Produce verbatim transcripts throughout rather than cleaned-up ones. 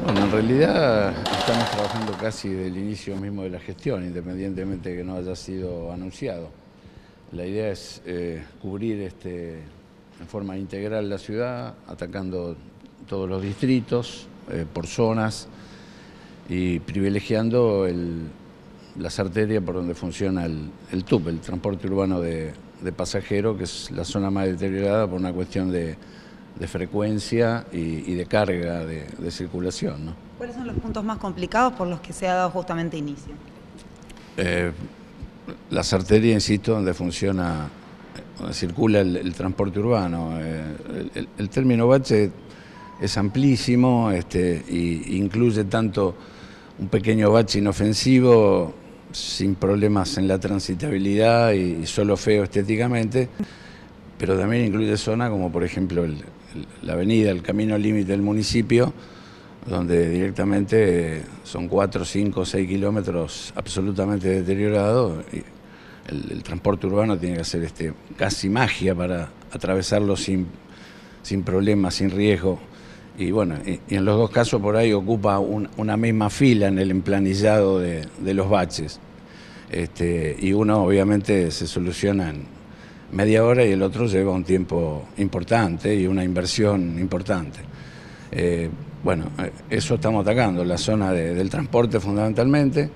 Bueno, en realidad estamos trabajando casi desde el inicio mismo de la gestión, independientemente de que no haya sido anunciado. La idea es eh, cubrir este, en forma integral la ciudad, atacando todos los distritos, eh, por zonas, y privilegiando el, las arterias por donde funciona el, el T U P, el transporte urbano de, de pasajeros, que es la zona más deteriorada por una cuestión de de frecuencia y, y de carga de, de circulación, ¿no? ¿Cuáles son los puntos más complicados por los que se ha dado justamente inicio? Eh, las arterias, insisto, donde funciona, donde circula el, el transporte urbano. Eh, el, el término bache es amplísimo, este, y incluye tanto un pequeño bache inofensivo, sin problemas en la transitabilidad y, y solo feo estéticamente, pero también incluye zonas como por ejemplo el, el, la avenida, el camino límite del municipio, donde directamente son cuatro, cinco, seis kilómetros absolutamente deteriorados. Y el, el transporte urbano tiene que hacer este, casi magia para atravesarlo sin, sin problemas, sin riesgo. Y bueno, y, y en los dos casos por ahí ocupa un, una misma fila en el emplanillado de, de los baches. Este, y uno obviamente se soluciona en media hora y el otro lleva un tiempo importante y una inversión importante. Eh, bueno, eso estamos atacando, la zona de, del transporte fundamentalmente.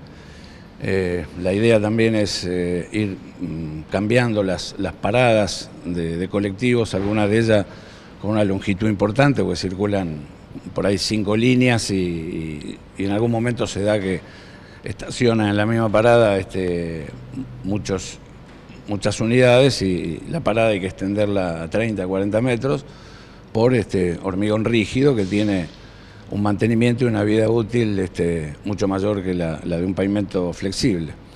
Eh, la idea también es eh, ir mm, cambiando las, las paradas de, de colectivos, algunas de ellas con una longitud importante, porque circulan por ahí cinco líneas y, y, y en algún momento se da que estacionan en la misma parada este, muchos muchas unidades y la parada hay que extenderla a treinta, cuarenta metros por este hormigón rígido que tiene un mantenimiento y una vida útil este, mucho mayor que la, la de un pavimento flexible.